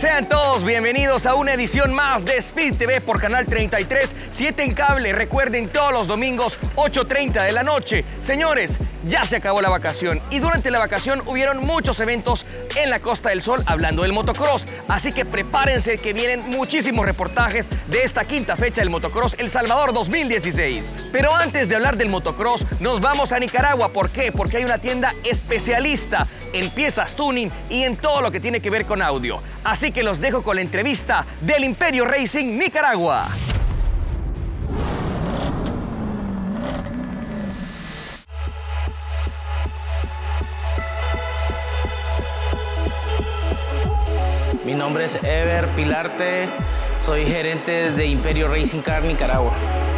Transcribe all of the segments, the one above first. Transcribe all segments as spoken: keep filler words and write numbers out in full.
Sean todos bienvenidos a una edición más de Speed T V por Canal treinta y tres, siete en cable. Recuerden, todos los domingos, ocho treinta de la noche. Señores, ya se acabó la vacación y durante la vacación hubieron muchos eventos en la Costa del Sol hablando del motocross. Así que prepárense que vienen muchísimos reportajes de esta quinta fecha del motocross El Salvador dos mil dieciséis. Pero antes de hablar del motocross, nos vamos a Nicaragua. ¿Por qué? Porque hay una tienda especialista en piezas tuning y en todo lo que tiene que ver con audio. Así que los dejo con la entrevista del Imperio Racing Nicaragua. Mi nombre es Ever Pilarte, soy gerente de Imperio Racing Car Nicaragua.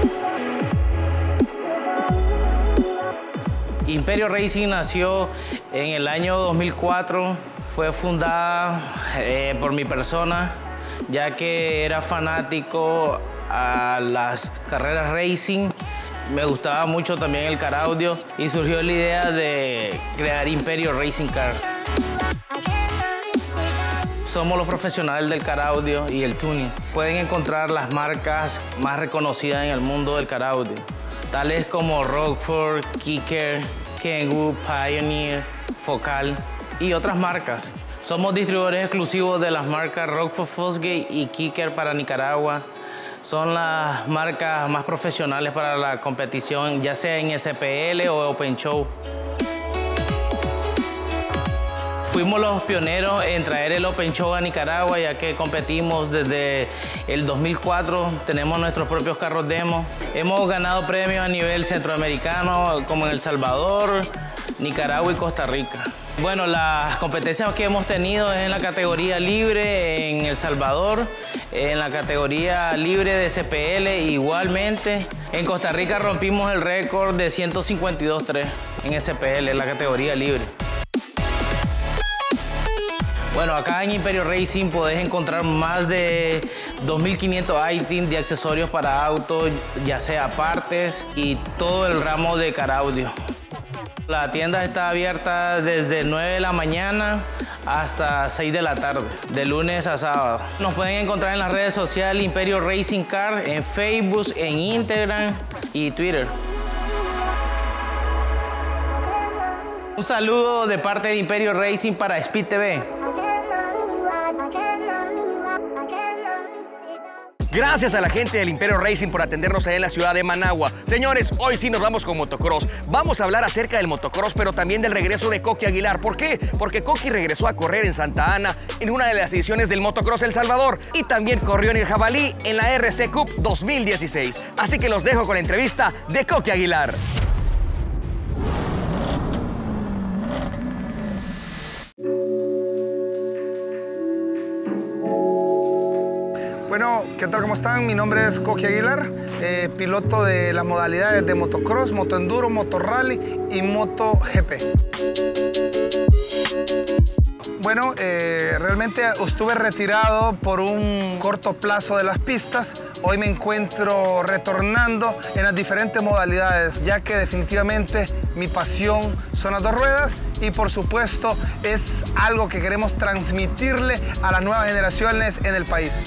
Imperio Racing nació en el año dos mil cuatro, fue fundada eh, por mi persona, ya que era fanático a las carreras racing. Me gustaba mucho también el car audio y surgió la idea de crear Imperio Racing Cars. Somos los profesionales del car audio y el tuning. Pueden encontrar las marcas más reconocidas en el mundo del car audio, tales como Rockford, Kicker, Kenwood, Pioneer, Focal y otras marcas. Somos distribuidores exclusivos de las marcas Rockford, Fosgate y Kicker para Nicaragua. Son las marcas más profesionales para la competición, ya sea en S P L o Open Show. Fuimos los pioneros en traer el Open Show a Nicaragua, ya que competimos desde el dos mil cuatro, tenemos nuestros propios carros demo. Hemos ganado premios a nivel centroamericano, como en El Salvador, Nicaragua y Costa Rica. Bueno, las competencias que hemos tenido es en la categoría libre en El Salvador, en la categoría libre de S P L igualmente. En Costa Rica rompimos el récord de ciento cincuenta y dos punto tres en S P L, en la categoría libre. Bueno, acá en Imperio Racing podés encontrar más de dos mil quinientos ítems de accesorios para autos, ya sea partes y todo el ramo de car audio. La tienda está abierta desde nueve de la mañana hasta seis de la tarde, de lunes a sábado. Nos pueden encontrar en las redes sociales Imperio Racing Car, en Facebook, en Instagram y Twitter. Un saludo de parte de Imperio Racing para Speed T V. Gracias a la gente del Imperio Racing por atendernos allá en la ciudad de Managua. Señores, hoy sí nos vamos con motocross. Vamos a hablar acerca del motocross, pero también del regreso de Coqui Aguilar. ¿Por qué? Porque Coqui regresó a correr en Santa Ana en una de las ediciones del motocross El Salvador y también corrió en el Jabalí en la R C Cup dos mil dieciséis. Así que los dejo con la entrevista de Coqui Aguilar. Bueno, ¿qué tal? ¿Cómo están? Mi nombre es Coqui Aguilar, eh, piloto de las modalidades de motocross, motoenduro, motorrally y MotoGP. Bueno, eh, realmente estuve retirado por un corto plazo de las pistas. Hoy me encuentro retornando en las diferentes modalidades, ya que definitivamente mi pasión son las dos ruedas y por supuesto es algo que queremos transmitirle a las nuevas generaciones en el país.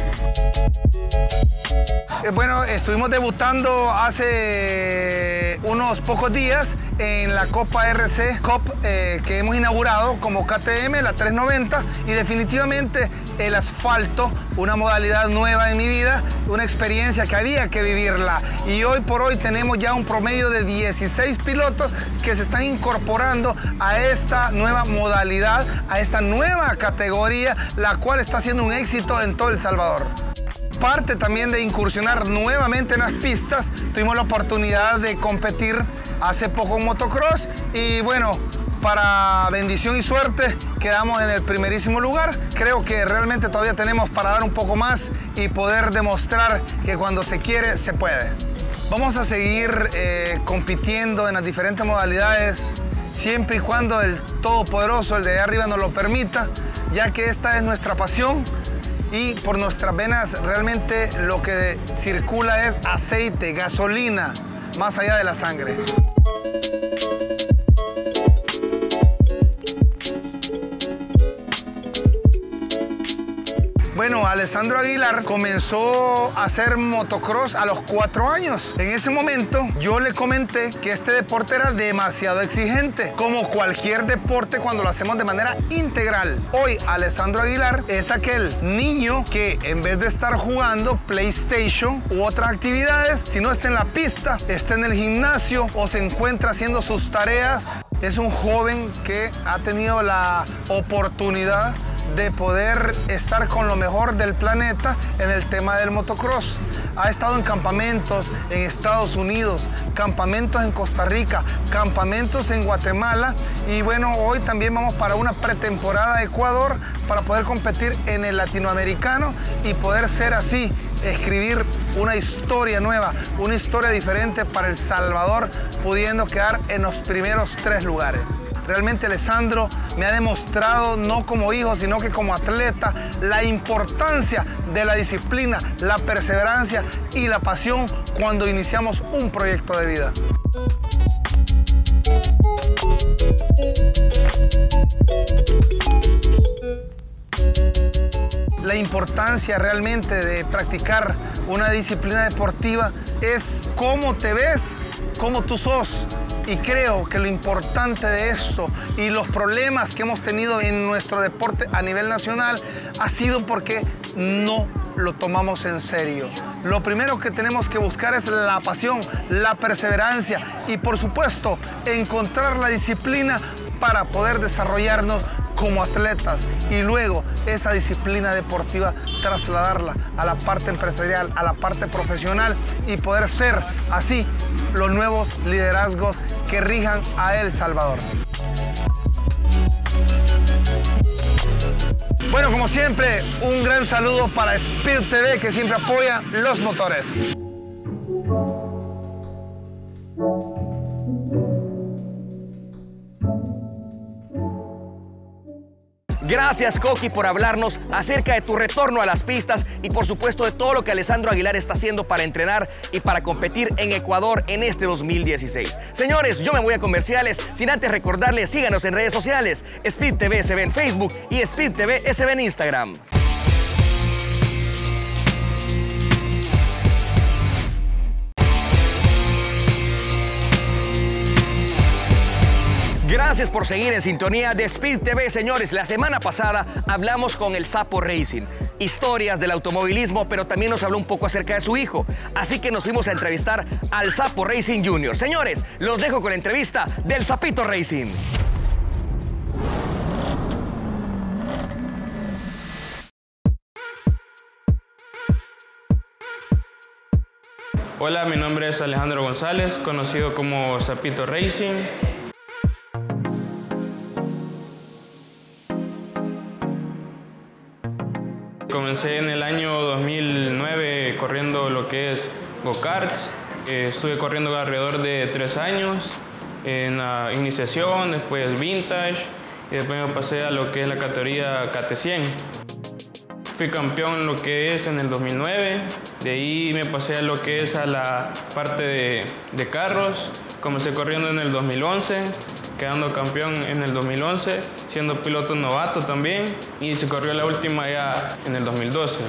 Eh, bueno, estuvimos debutando hace unos pocos días en la Copa R C Cup eh, que hemos inaugurado como K T M, la trescientos noventa, y definitivamente el asfalto, una modalidad nueva en mi vida, una experiencia que había que vivirla. Y hoy por hoy tenemos ya un promedio de dieciséis pilotos que se están incorporando a esta nueva modalidad, a esta nueva categoría, la cual está siendo un éxito en todo El Salvador. Parte también de incursionar nuevamente en las pistas, tuvimos la oportunidad de competir hace poco en motocross y bueno, para bendición y suerte quedamos en el primerísimo lugar. Creo que realmente todavía tenemos para dar un poco más y poder demostrar que cuando se quiere, se puede. Vamos a seguir eh, compitiendo en las diferentes modalidades siempre y cuando el Todopoderoso, el de arriba, nos lo permita, ya que esta es nuestra pasión. Y por nuestras venas realmente lo que circula es aceite, gasolina, más allá de la sangre. Bueno, Alessandro Aguilar comenzó a hacer motocross a los cuatro años. En ese momento yo le comenté que este deporte era demasiado exigente, como cualquier deporte cuando lo hacemos de manera integral. Hoy Alessandro Aguilar es aquel niño que en vez de estar jugando PlayStation u otras actividades, si no está en la pista, está en el gimnasio o se encuentra haciendo sus tareas. Es un joven que ha tenido la oportunidad de poder estar con lo mejor del planeta en el tema del motocross. Ha estado en campamentos en Estados Unidos, campamentos en Costa Rica, campamentos en Guatemala y bueno, hoy también vamos para una pretemporada a Ecuador para poder competir en el latinoamericano y poder ser así, escribir una historia nueva, una historia diferente para El Salvador, pudiendo quedar en los primeros tres lugares. Realmente Alessandro me ha demostrado, no como hijo, sino que como atleta, la importancia de la disciplina, la perseverancia y la pasión cuando iniciamos un proyecto de vida. La importancia realmente de practicar una disciplina deportiva es cómo te ves, cómo tú sos. Y creo que lo importante de esto y los problemas que hemos tenido en nuestro deporte a nivel nacional ha sido porque no lo tomamos en serio. Lo primero que tenemos que buscar es la pasión, la perseverancia y por supuesto encontrar la disciplina para poder desarrollarnos como atletas y luego esa disciplina deportiva trasladarla a la parte empresarial, a la parte profesional y poder ser así los nuevos liderazgos que rijan a El Salvador. Bueno, como siempre, un gran saludo para Speed T V que siempre apoya los motores. Gracias, Coqui, por hablarnos acerca de tu retorno a las pistas y por supuesto de todo lo que Alessandro Aguilar está haciendo para entrenar y para competir en Ecuador en este dos mil dieciséis. Señores, yo me voy a comerciales sin antes recordarles, síganos en redes sociales. Speed T V se ve en Facebook y Speed T V se ve en Instagram. Gracias por seguir en sintonía de Speed T V, señores. La semana pasada hablamos con el Sapo Racing, historias del automovilismo, pero también nos habló un poco acerca de su hijo. Así que nos fuimos a entrevistar al Sapo Racing Junior. Señores, los dejo con la entrevista del Sapito Racing. Hola, mi nombre es Alejandro González, conocido como Sapito Racing. Comencé en el año dos mil nueve corriendo lo que es go-karts. Eh, estuve corriendo alrededor de tres años en la iniciación, después vintage y después me pasé a lo que es la categoría K T cien. Fui campeón en lo que es en el dos mil nueve, de ahí me pasé a lo que es a la parte de, de carros. Comencé corriendo en el dos mil once, quedando campeón en el dos mil once, siendo piloto novato también, y se corrió la última ya en el dos mil doce.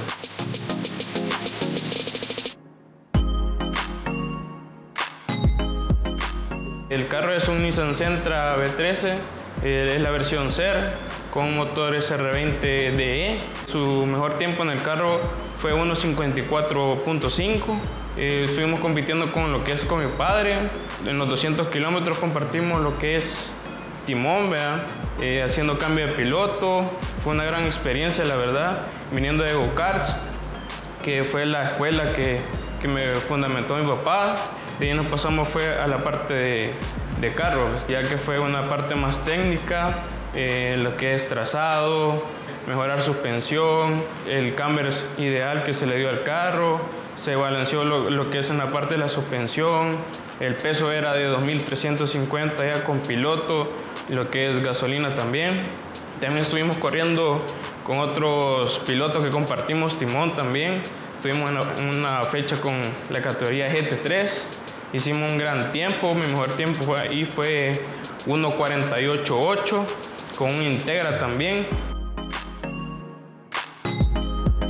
El carro es un Nissan Sentra V trece, eh, es la versión C E R, con un motor S R veinte D E. Su mejor tiempo en el carro fue uno cincuenta y cuatro punto cinco. Eh, estuvimos compitiendo con lo que es con mi padre. En los doscientos kilómetros compartimos lo que es timón, ¿verdad? Eh, haciendo cambio de piloto. Fue una gran experiencia, la verdad, viniendo de go-karts, que fue la escuela que, que me fundamentó mi papá. De ahí nos pasamos fue a la parte de, de carros, ya que fue una parte más técnica, eh, lo que es trazado, mejorar suspensión, el camber ideal que se le dio al carro, se balanceó lo, lo que es en la parte de la suspensión, el peso era de dos mil trescientos cincuenta ya con piloto, lo que es gasolina también. También estuvimos corriendo con otros pilotos que compartimos timón también. Estuvimos en una fecha con la categoría G T tres, hicimos un gran tiempo, mi mejor tiempo fue, ahí fue uno cuarenta y ocho punto ocho con un Integra también.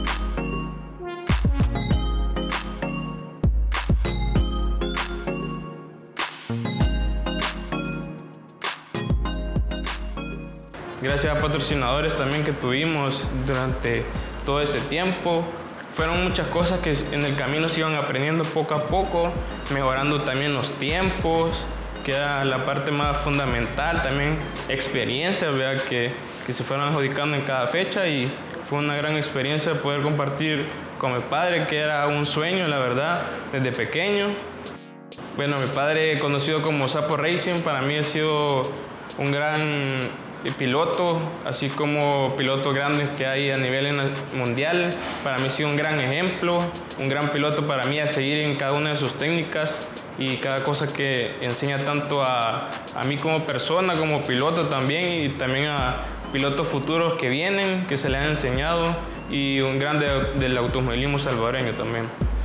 gracias a patrocinadores también que tuvimos durante todo ese tiempo. Fueron muchas cosas que en el camino se iban aprendiendo poco a poco, mejorando también los tiempos, que era la parte más fundamental, también experiencias, ¿verdad? Que, que se fueron adjudicando en cada fecha, y fue una gran experiencia poder compartir con mi padre, que era un sueño, la verdad, desde pequeño. Bueno, mi padre, conocido como Sapo Racing, para mí ha sido un gran piloto, así como pilotos grandes que hay a nivel mundial. Para mí ha sido un gran ejemplo, un gran piloto para mí a seguir en cada una de sus técnicas y cada cosa que enseña tanto a, a mí como persona, como piloto también, y también a pilotos futuros que vienen, que se le han enseñado, y un grande del automovilismo salvadoreño también.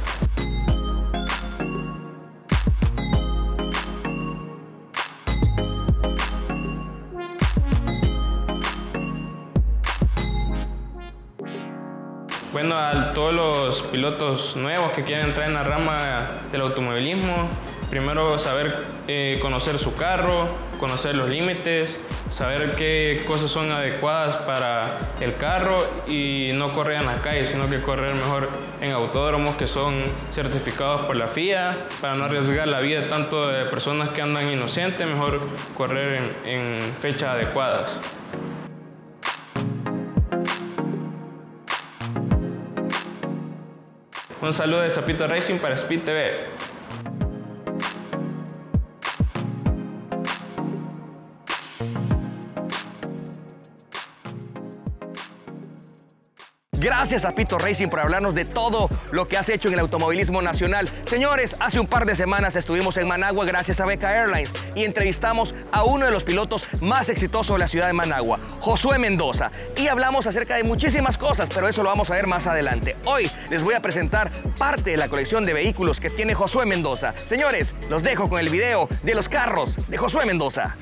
Bueno, a todos los pilotos nuevos que quieren entrar en la rama del automovilismo, primero saber eh, conocer su carro, conocer los límites, saber qué cosas son adecuadas para el carro y no correr en la calle, sino que correr mejor en autódromos que son certificados por la F I A, para no arriesgar la vida tanto de personas que andan inocentes, mejor correr en, en fechas adecuadas. Un saludo de Sapito Racing para Speed T V. Gracias a Pito Racing por hablarnos de todo lo que has hecho en el automovilismo nacional. Señores, hace un par de semanas estuvimos en Managua gracias a Beca Airlines y entrevistamos a uno de los pilotos más exitosos de la ciudad de Managua, Josué Mendoza. Y hablamos acerca de muchísimas cosas, pero eso lo vamos a ver más adelante. Hoy les voy a presentar parte de la colección de vehículos que tiene Josué Mendoza. Señores, los dejo con el video de los carros de Josué Mendoza.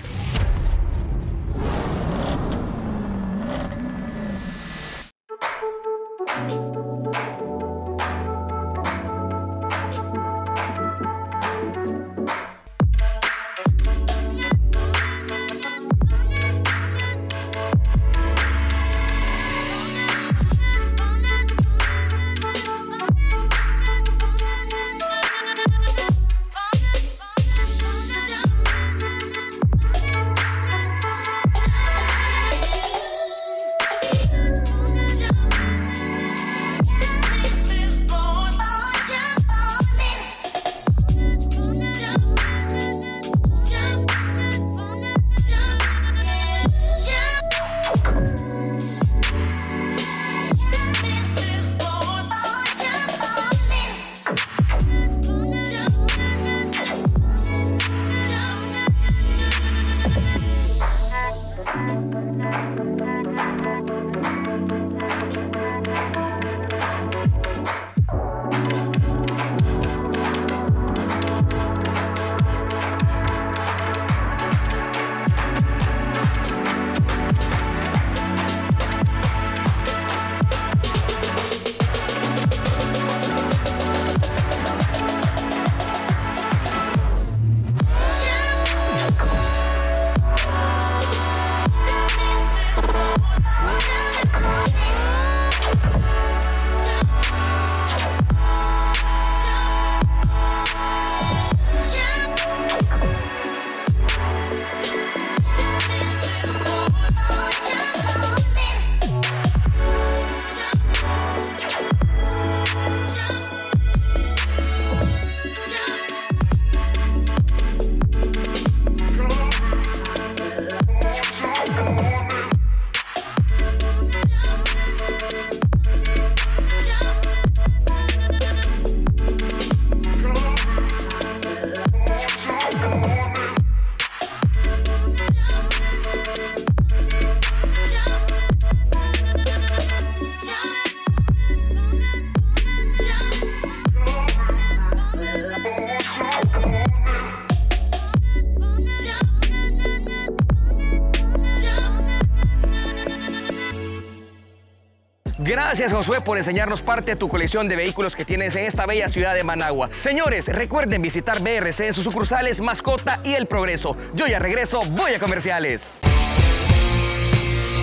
Gracias, Josué, por enseñarnos parte de tu colección de vehículos que tienes en esta bella ciudad de Managua. Señores, recuerden visitar B R C en sus sucursales Mascota y El Progreso. Yo ya regreso, voy a comerciales.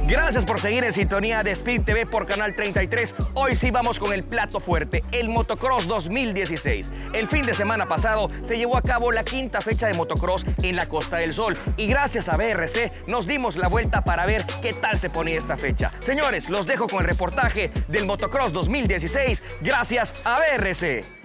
Gracias por seguir en sintonía de Speed T V por Canal treinta y tres. Hoy sí vamos con el plato fuerte, el Motocross dos mil dieciséis. El fin de semana pasado se llevó a cabo la quinta fecha de motocross en la Costa del Sol y gracias a B R C nos dimos la vuelta para ver qué tal se ponía esta fecha. Señores, los dejo con el reportaje del Motocross dos mil dieciséis gracias a B R C.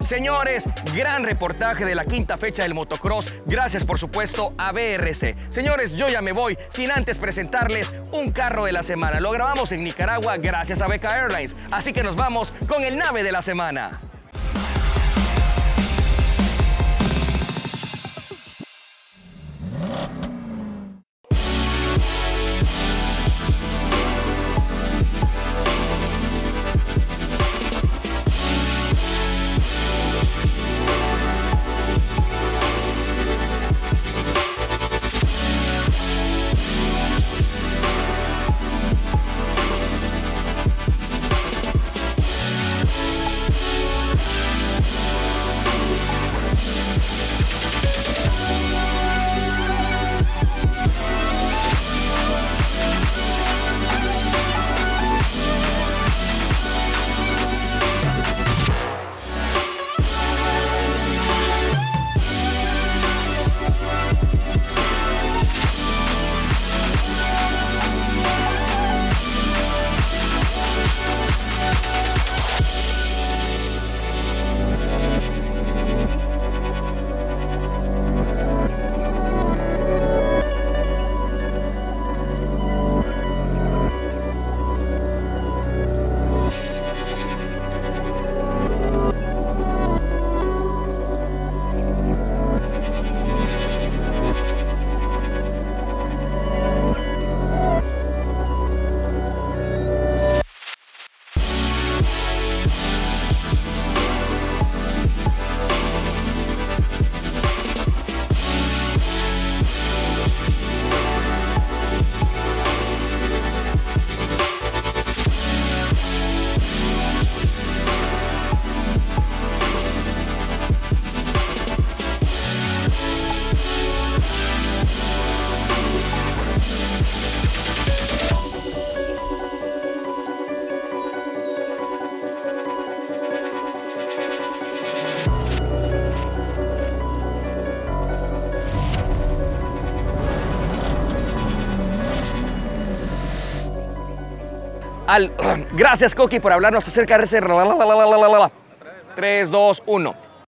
Señores, gran reportaje de la quinta fecha del motocross. Gracias, por supuesto, a B R C. Señores, yo ya me voy sin antes presentarles un carro de la semana. Lo grabamos en Nicaragua gracias a Beca Airlines. Así que nos vamos con el nave de la semana. Al... Gracias, Coqui, por hablarnos acerca de ese... tres, dos, uno.